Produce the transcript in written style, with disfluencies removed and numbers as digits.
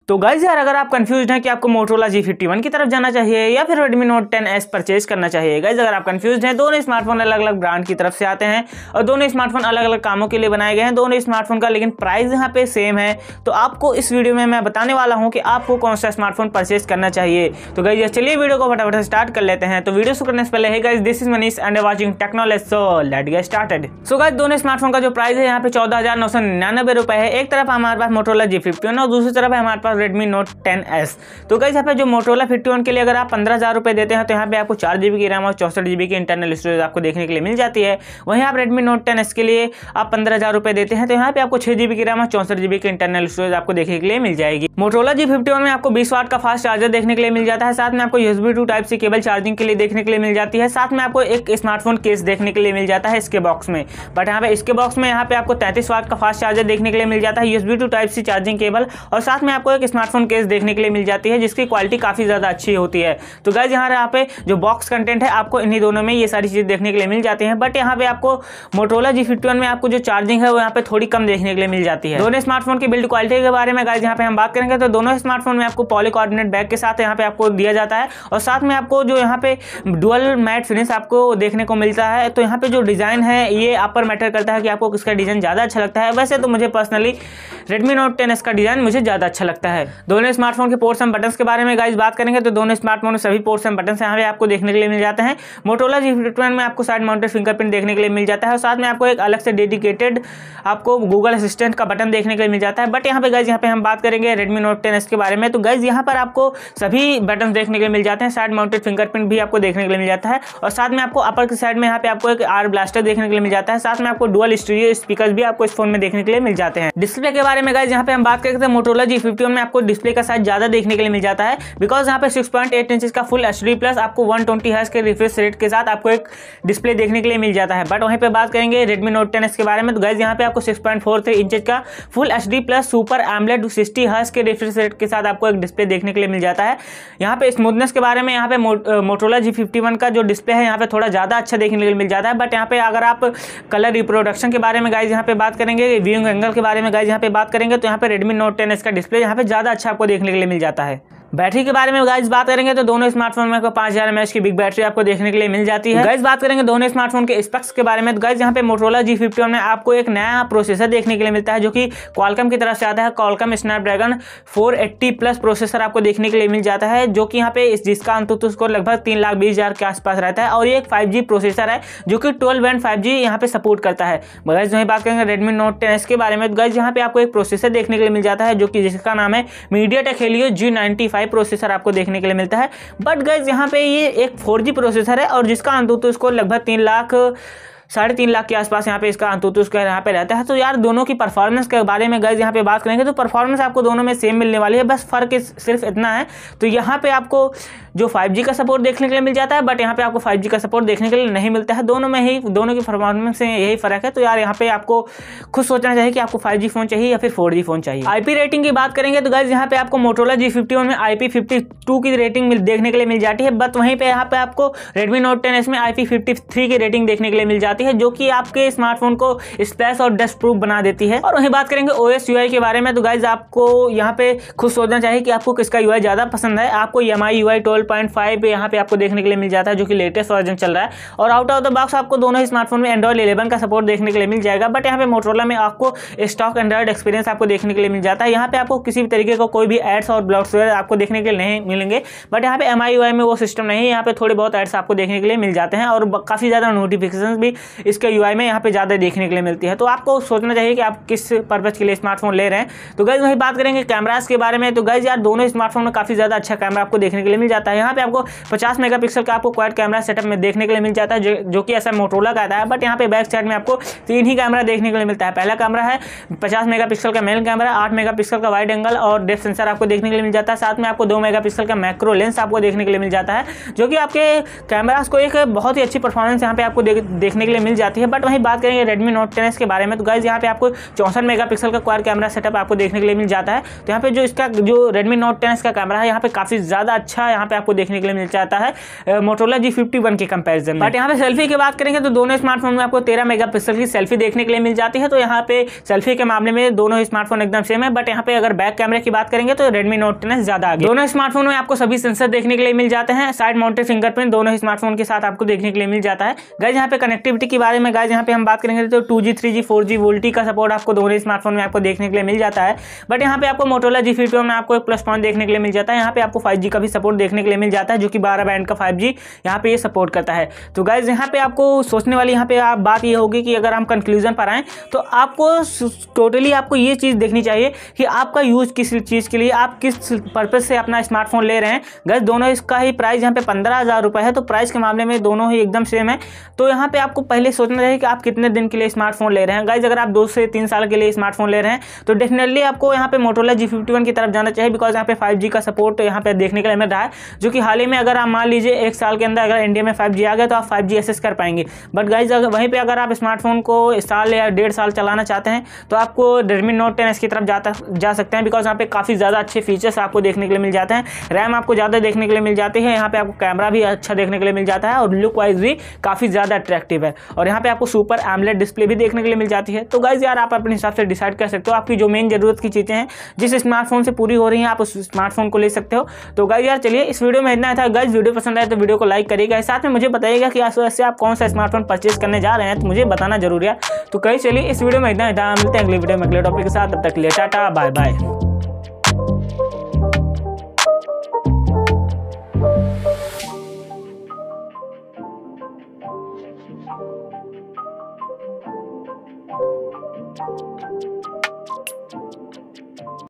तो गाइस यार, अगर आप कंफ्यूज हैं कि आपको मोटोरोला G51 की तरफ जाना चाहिए या फिर Redmi Note 10S परचेज करना चाहिए, गाइस अगर आप कंफ्यूज हैं, दोनों स्मार्टफोन अलग अलग ब्रांड की तरफ से आते हैं और दोनों स्मार्टफोन अलग अलग कामों के लिए बनाए गए हैं दोनों स्मार्टफोन का, लेकिन प्राइस यहाँ पे सेम है। तो आपको इस वीडियो में मैं बताने वाला हूँ कि आपको कौन सा स्मार्टफोन परचेज करना चाहिए। तो गाइस चलिए वीडियो को फटाफट स्टार्ट कर लेते हैं। तो वीडियो शुरू करने से पहले, hey guys, this is Manish and watching technology, so let's get started. So guys, दोनों स्मार्टफोन का जो प्राइस है यहाँ पे 14,999 रुपए है। एक तरफ हमारे पास मोटोरोला G51 और दूसरी तरफ है हमारे पास Redmi Note 10S। तो गाइस यहाँ पे जो मोटोरोला 51 के लिए अगर आप 15,000 रुपए देते हैं तो यहाँ पे आपको 4 GB की रैम और 64 GB की इंटरनल स्टोरेज आपको देखने के लिए मिल जाती है। वहीं आप Redmi Note 10S के लिए आप 15,000 रुपए देते हैं तो यहाँ पे आपको 6 GB की रैम और 64 GB की इंटरनल स्टोरेज आपको देखने के लिए मिल जाएगी। मोटोरोला G51 में आपको 20 वाट का फास्ट चार्जर देखने के लिए मिल जाता है, साथ में आपको USB 2 Type-C केबल चार्जिंग के लिए देखने के लिए मिल जाती है, साथ में आपको एक स्मार्टफोन केस देखने के लिए मिल जाता है इसके बॉक्स में। बट यहाँ पे इसके बॉक्स में यहाँ पे आपको 33 वाट का फास्ट चार्जर देखने के लिए मिल जाता है, USB 2 Type-C चार्जिंग केबल और साथ में आपको एक स्मार्टफोन केस देखने के लिए मिल जाती है जिसकी क्वालिटी काफी ज्यादा अच्छी होती है। तो गाइस यहाँ पे जो बॉक्स कंटेंट है आपको इन्हीं दोनों में ये सारी चीजें देखने के लिए मिल जाती हैं। बट यहाँ पे आपको मोटोरोला G51 में आपको जो चार्जिंग है वो यहाँ पे थोड़ी कम देखने के लिए मिल जाती है। दोनों स्मार्टफोन की बिल्ड क्वालिटी के बारे में गाइस यहाँ पे हम बात करेंगे तो दोनों स्मार्टफोन में आपको पॉलीकार्बोनेट बैग के साथ यहाँ पे आपको दिया जाता है और साथ में आपको जो यहाँ पे डुअल मैट फिनिश आपको देखने को मिलता है। तो यहाँ पे जो डिजाइन है ये आप पर मैटर करता है कि आपको किसका डिजाइन ज्यादा अच्छा लगता है। वैसे तो मुझे पर्सनली Redmi Note 10S का डिजाइन मुझे ज्यादा अच्छा लगता है। दोनों स्मार्टफोन के पोर्ट्स एंड बटन्स के बारे में गाइस बात करेंगे तो दोनों स्मार्टफोन में सभी पोर्ट्स एंड बटन्स यहाँ पे आपको देखने के लिए मिल जाते हैं। मोटोरोला G51 में आपको साइड माउंटेड फिंगरप्रिंट देखने के लिए मिल जाता है और साथ में आपको एक अलग से डेडिकेटेड आपको गूगल असिस्टेंट का बटन देखने के लिए मिल जाता है। बट यहाँ पे गाइस यहाँ पे हम बात करेंगे Redmi Note 10S के बारे में तो गाइस यहाँ पर आपको सभी बटन देखने के लिए मिल जाते हैं, साइड माउंटेड फिंगरप्रिंट भी आपको देखने के लिए मिल जाता है और साथ में आपको अपर की साइड में यहाँ पे आपको एक आर ब्लास्टर देखने के लिए मिल जाता है, साथ में आपको डुअल स्टीरियो स्पीकर्स भी आपको इस फोन में देखने के लिए मिल जाते हैं। डिस्प्ले के बारे में गाइस यहाँ पे हम बात करेंगे तो मोटोरोला G51 में आपको डिस्प्ले का साइज ज्यादा देखने के लिए मिल जाता है बिकॉज यहाँ पे 6.8 इंच का फुल HD प्लस आपको 120 हर्ट्ज के रिफ्रेश रेट के साथ आपको एक डिस्प्ले देखने के लिए मिल जाता है। बट वहीं पे बात करेंगे Redmi Note 10S के बारे में तो गाइस यहाँ पे आपको 6.43 इंच का full HD plus super AMOLED 60 hertz के रिफ्रेश रेट के साथ आपको एक डिस्प्ले देखने के लिए मिल जाता है। यहाँ पे स्मूथनेस के बारे में यहाँ पे मोटोरोला G51 का जो डिस्प्ले है यहाँ पे थोड़ा ज्यादा अच्छा देखने के लिए मिल जाता है। बट यहाँ पे अगर आप कलर रिप्रोडक्शन के बारे में गाइस यहाँ पे बात करेंगे, व्यूइंग एंगल के बारे में गाइस यहाँ पे बात करेंगे तो यहाँ पे Redmi Note 10S का डिस्प्ले यहाँ पे ज्यादा अच्छा आपको देखने के लिए मिल जाता है। बैटरी के बारे में गाइस बात करेंगे तो दोनों स्मार्टफोन में 5000 mAh की बिग बैटरी आपको देखने के लिए मिल जाती है। गाइस बात करेंगे दोनों स्मार्टफोन के स्पेक्स के बारे में तो गाइस यहाँ पे मोटोरोला G51 में आपको एक नया प्रोसेसर देखने के लिए मिलता है जो कि क्वालकॉम की तरफ से आता है। क्वालकॉम स्नैपड्रैगन 480 प्लस प्रोसेसर आपको देखने के लिए मिल जाता है जो कि यहाँ पे जिसका अंतुतु स्कोर लगभग 3,20,000 के आसपास रहता है और ये एक 5G प्रोसेसर है जो कि 12 बैंड 5G यहाँ पे सपोर्ट करता है। गाइस वहीं बात करेंगे Redmi Note 10S के बारे में तो गाइस यहाँ पे आपको एक प्रोसेसर देखने के लिए मिल जाता है जो कि जिसका नाम है MediaTek Helio G95 प्रोसेसर आपको देखने के लिए मिलता है। बट गाइस यहाँ पे ये एक 4G प्रोसेसर है और जिसका अंतुतु स्कोर लगभग 3,00,000 लाख के आसपास यहाँ पे इसका अंतुतु स्कोर यहाँ पे रहता है। तो यार दोनों की परफॉर्मेंस के बारे में गाइस यहाँ पे बात करेंगे तो परफॉर्मेंस आपको दोनों में सेम मिलने वाली है, बस फर्क सिर्फ इतना है। तो यहाँ पे आपको जो 5G का सपोर्ट देखने के लिए मिल जाता है बट यहाँ पे आपको 5G का सपोर्ट देखने के लिए नहीं मिलता है। दोनों की परफॉर्मेंस से यही फर्क है। तो यार यहाँ पे आपको खुद सोचना चाहिए कि आपको 5G फोन चाहिए या फिर 4G फोन चाहिए। IP रेटिंग की बात करेंगे तो गाइस यहाँ पे आपको मोटोरोला G51 में IP52 की रेटिंग देखने के लिए मिल जाती है। बट वहीं पे यहाँ पे आपको Redmi Note 10S में IP53 की रेटिंग देखने के लिए मिल जाती है जो कि आपके स्मार्टफोन को स्प्लैश और डस्ट प्रूफ बना देती है। और वहीं बात करेंगे OS UI के बारे में तो गाइस आपको यहाँ पे खुद सोचना चाहिए कि आपको किसका UI ज्यादा पसंद है। आपको MI UI 12.5 यहाँ पे आपको देखने के लिए मिल जाता है जो कि लेटेस्ट वर्जन चल रहा है और आउट ऑफ द बॉक्स आपको दोनों ही स्मार्टफोन में Android 11 का सपोर्ट देखने के लिए मिल जाएगा। बट यहाँ पे मोटोरोला में आपको स्टॉक एंड्रॉइड एक्सपीरियंस आपको देखने के लिए मिल जाता है। यहाँ पे आपको किसी भी तरीके का कोई भी एड्स और ब्लॉटवेयर आपको देखने के लिए नहीं मिलेंगे। बट यहाँ पे MI UI में वो सिस्टम नहीं है, यहाँ पे थोड़े बहुत एड्स आपको देखने के लिए मिल जाते हैं और काफी ज्यादा नोटिफिकेशन भी इसके UI में यहाँ पे ज्यादा देखने के लिए मिलती है। तो आपको सोचना चाहिए कि आप किस पर्पज के लिए स्मार्टफोन ले रहे हैं। तो गाइस वही बात करेंगे कैमरास के बारे में तो गाइस यार दोनों स्मार्टफोन में काफी ज्यादा अच्छा कैमरा आपको देखने के लिए मिल जाता है। यहाँ पे आपको 50 मेगापिक्सल का आपको क्वाड कैमरा सेटअप में देखने के लिए मिल जाता है जो कि ऐसा मोटोरोला का आता है। बट यहाँ पे बैक साइड में आपको 3 ही कैमरा देखने के लिए मिलता है। पहला कैमरा है 50 मेगापिक्सल का मेन कैमरा, 8 मेगापिक्सल का वाइड एंगल और डेप्थ सेंसर आपको देखने के लिए मिल जाता है। साथ में आपको 2 मेगापिक्सल का मैक्रो लेंस आपको देखने के लिए मिल जाता है जो कि आपके कैमरास को एक बहुत ही अच्छी परफॉर्मेंस यहाँ पे आपको देखने के लिए मिल जाती है। बट वहीं बात करेंगे Redmi Note 10s के बारे में, तो गाइज यहाँ पे आपको 64 मेगापिक्सल का क्वाड कैमरा सेटअप आपको देखने के लिए मिल जाता है। तो यहाँ पे जो इसका जो Redmi Note 10s का कैमरा है यहाँ पे काफी ज्यादा अच्छा यहाँ पे आपको देखने के लिए मिल जाता है Motorola G51 के कंपैरिजन में। बट यहाँ पे सेल्फी की बात करेंगे तो दोनों स्मार्टफोन में आपको 13 मेगापिक्सल की सेल्फी देखने के लिए मिल जाती है। तो यहाँ पे सेल्फी के मामले में दोनों ही स्मार्टफोन एकदम सेम है। बट यहाँ पे अगर बैक कैमरे की बात करेंगे तो Redmi Note 10s ज्यादा आगे। दोनों स्मार्टफोन में आपको सभी सेंसर देखने के लिए मिल जाते हैं। साइड माउंटेड फिंगरप्रिंट दोनों ही स्मार्टफोन के साथ आपको देखने के लिए मिल जाता है। गाइज यहाँ पे कनेक्टिविटी के बारे में गाइज यहाँ पे हम बात करेंगे तो 2G 3G 4G वोल्टी का सपोर्ट आपको दोनों स्मार्टफोन में आपको देखने के लिए मिल जाता है। बट यहाँ पे आपको Motorola G51 में आपको एक प्लस पॉइंट देखने के लिए मिल जाता है, यहाँ पे आपको 5G का भी सपोर्ट देखने के लिए मिल जाता है, जो कि 12 बैंड का 5G यहाँ पे ये सपोर्ट करता है। तो गाइज यहाँ पे आपको सोचने वाली यहाँ पे आप बात ये होगी कि अगर हम कंक्लूजन पर आएँ तो आपको टोटली आपको ये चीज़ देखनी चाहिए कि आपका यूज किस चीज़ के लिए, आप किस पर्पज से अपना स्मार्टफोन ले रहे हैं। गाइज दोनों इसका ही प्राइस यहाँ पे 15,000 रुपये है, तो प्राइस के मामले में दोनों ही एकदम सेम है। तो यहाँ पे आपको पहले सोचना चाहिए कि आप कितने दिन के लिए स्मार्टफोन ले रहे हैं। गाइज अगर आप 2 से 3 साल के लिए स्मार्टफोन ले रहे हैं तो डेफिनेटली आपको यहाँ पे Motorola G51 की तरफ जाना चाहिए, बिकॉज यहाँ पे 5G का सपोर्ट यहाँ पे देखने के लिए मिल रहा है, जो कि हाल ही में अगर आप मान लीजिए 1 साल के अंदर अगर इंडिया में 5G आ गया तो आप 5G एक्सेस कर पाएंगे। बट गाइज वहीं पर अगर आप स्मार्टफोन को साल या 1.5 साल चलाना चाहते हैं तो आपको Redmi Note 10s की तरफ जा सकते हैं, बिकॉज यहाँ पे काफ़ी ज़्यादा अच्छे फीचर्स आपको देखने के लिए मिल जाते हैं। रैम आपको ज़्यादा देखने के लिए मिल जाती है, यहाँ पे आपको कैमरा भी अच्छा देखने के लिए मिल जाता है और लुक वाइज भी काफ़ी ज़्यादा अट्रैक्टिव है। और यहाँ पे आपको सुपर एमोलेड डिस्प्ले भी देखने के लिए मिल जाती है। तो गाइज यार आप अपने हिसाब से डिसाइड कर सकते हो आपकी जो मेन जरूरत की चीज़ें हैं जिस स्मार्टफोन से पूरी हो रही हैं, आप उस स्मार्टफोन को ले सकते हो। तो गाइज यार चलिए इस वीडियो में इतना था। गाइज वीडियो पसंद आए तो वीडियो को लाइक करिएगा, साथ में मुझे बताइएगा कि आज आप कौन सा स्मार्टफोन परचेज करने जा रहे हैं, तो मुझे बताना जरूर है। तो गाइज चलिए इस वीडियो में इतना था, मिलते हैं अगले वीडियो में अगले टॉपिक के साथ। तब तक के लिए टाटा बाय बाय।